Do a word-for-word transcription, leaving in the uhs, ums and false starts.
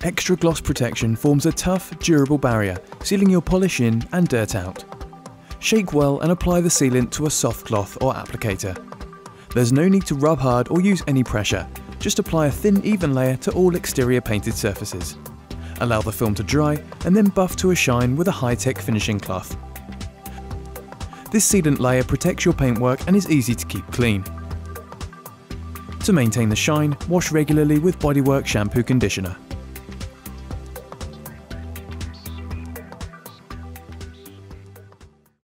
Extra gloss protection forms a tough, durable barrier, sealing your polish in and dirt out. Shake well and apply the sealant to a soft cloth or applicator. There's no need to rub hard or use any pressure, just apply a thin, even layer to all exterior painted surfaces. Allow the film to dry and then buff to a shine with a high-tech finishing cloth. This sealant layer protects your paintwork and is easy to keep clean. To maintain the shine, wash regularly with Bodywork shampoo conditioner.